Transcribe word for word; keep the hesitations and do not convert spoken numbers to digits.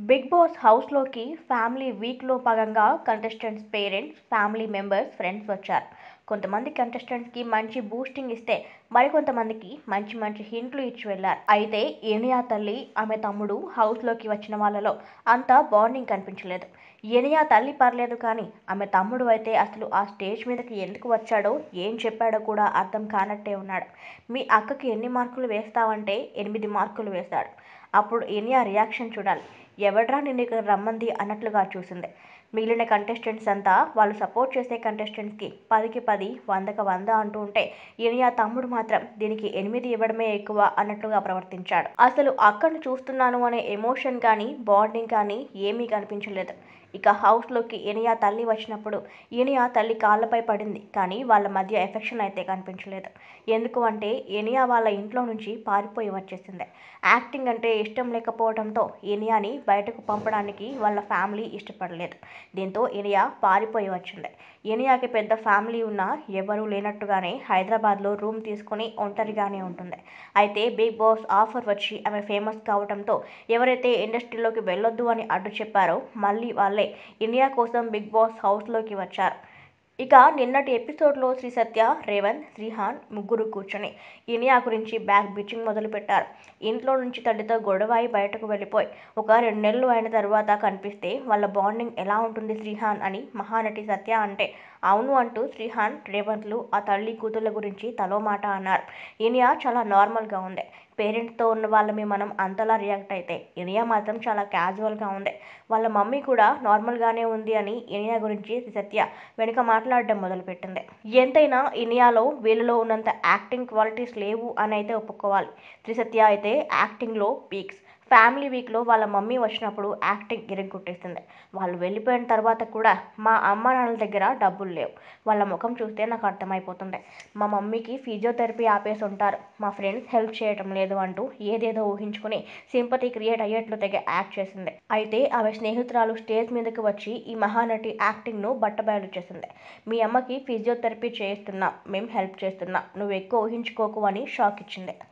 Big boss హౌస్లోకి family వీక్లో భాగంగా contestants parents, family members, friends వచ్చారు. కొంతమంది కంటెస్టెంట్స్కి మంచి బూస్టింగ్ ఇస్తే మరికొంతమందికి మంచి మంచి హింట్లు ఇచ్చి వెళ్లారు. అయితే ఇనియా తల్లి, ఆమె తమ్ముడు హౌస్లోకి వచ్చిన వాళ్ళలో అంత బాండింగ్ కనిపించలేదు. ఇనియా తల్లి పర్లేదు కానీ ఆమె తమ్ముడు అయితే అసలు ఆ స్టేజ్ మీదకి ఎందుకు వచ్చాడో, ఏం చెప్పాడో కూడా అర్థం కానట్టే ఉన్నాడు. మీ అక్కకి ఎన్ని మార్కులు వేస్తావంటే ఎనిమిది మార్కులు వేశాడు. అప్పుడు ఇనియా రియాక్షన్ చూడాలి. ఎవడ్రా నిన్ను ఇక్కడ రమ్మంది అన్నట్లుగా చూసింది. మిగిలిన కంటెస్టెంట్స్ అంతా వాళ్ళు సపోర్ట్ చేసే కంటెస్టెంట్స్కి పదికి పది, వందకి వంద అంటూ ఉంటే ఇనియా తమ్ముడు మాత్రం దీనికి ఎనిమిది ఇవ్వడమే ఎక్కువ అన్నట్లుగా ప్రవర్తించాడు. అసలు అక్కను చూస్తున్నాను అనే ఎమోషన్ కానీ, బాండింగ్ కానీ ఏమీ కనిపించలేదు. ఇక హౌస్లోకి ఇనియా తల్లి వచ్చినప్పుడు ఇనియా తల్లి కాళ్ళపై పడింది కానీ వాళ్ళ మధ్య ఎఫెక్షన్ అయితే కనిపించలేదు. ఎందుకు అంటే ఇనియా వాళ్ళ ఇంట్లో నుంచి పారిపోయి వచ్చేసింది. యాక్టింగ్ అంటే ఇష్టం లేకపోవడంతో ఇనియాని బయటకు పంపడానికి వాళ్ళ ఫ్యామిలీ ఇష్టపడలేదు. దీంతో ఇనియా పారిపోయి వచ్చింది. ఇనియాకి పెద్ద ఫ్యామిలీ ఉన్నా ఎవరూ లేనట్టుగానే హైదరాబాద్లో రూమ్ తీసుకుని ఒంటరిగానే ఉంటుంది. అయితే బిగ్ బాస్ ఆఫర్ వచ్చి ఆమె ఫేమస్ కావడంతో ఎవరైతే ఇండస్ట్రీలోకి వెళ్ళొద్దు అని అడ్డు చెప్పారో మళ్ళీ వాళ్ళే ఇనియా కోసం బిగ్ బాస్ హౌస్లోకి వచ్చారు. ఇక నిన్నటి ఎపిసోడ్లో శ్రీ సత్య, రేవంత్, శ్రీహాన్ ముగ్గురు కూర్చొని ఇనియా గురించి బ్యాక్ బిచ్చింగ్ మొదలుపెట్టారు. ఇంట్లో నుంచి తల్లితో గొడవాయి బయటకు వెళ్ళిపోయి ఒక రెండు నెలలు అయిన తర్వాత కనిపిస్తే వాళ్ళ బాండింగ్ ఎలా ఉంటుంది శ్రీహాన్ అని మహానటి సత్య అంటే అవును అంటూ శ్రీహాన్, రేవంత్లు ఆ తల్లి కూతుళ్ళ గురించి తలో మాట అన్నారు. ఇనియా చాలా నార్మల్గా ఉంది. పేరెంట్స్తో ఉన్న వాళ్ళమి మనం అంతలా రియాక్ట్ అయితే ఇనియా మాత్రం చాలా క్యాజువల్గా ఉంది. వాళ్ళ మమ్మీ కూడా నార్మల్గానే ఉంది అని ఇనియా గురించి సత్య వెనుక మాట్లాడడం మొదలుపెట్టింది. ఎంతైనా ఇనియాలో వీళ్ళలో ఉన్నంత యాక్టింగ్ క్వాలిటీస్ లేవు అని అయితే ఒప్పుకోవాలి. త్రిసత్య అయితే యాక్టింగ్లో పీక్స్. ఫ్యామిలీ వీక్లో వాళ్ళ మమ్మీ వచ్చినప్పుడు యాక్టింగ్ ఇరగ్గొట్టేసింది. వాళ్ళు వెళ్ళిపోయిన తర్వాత కూడా మా అమ్మ నాన్నల దగ్గర డబ్బులు లేవు. వాళ్ళ ముఖం చూస్తే నాకు అర్థమైపోతుంది. మా మమ్మీకి ఫిజియోథెరపీ ఆపేసి ఉంటారు. మా ఫ్రెండ్స్ హెల్ప్ చేయటం లేదు అంటూ ఏదేదో ఊహించుకుని సింపతి క్రియేట్ అయ్యేట్లు తెగ యాక్ట్ చేసింది. అయితే ఆమె స్నేహితురాలు స్టేజ్ మీదకి వచ్చి ఈ మహానటి యాక్టింగ్ను బట్టబయలు చేసింది. మీ అమ్మకి ఫిజియోథెరపీ చేయిస్తున్నా, మేం హెల్ప్ చేస్తున్నా, నువ్వు ఎక్కువ ఊహించుకోకు అని షాక్ ఇచ్చింది.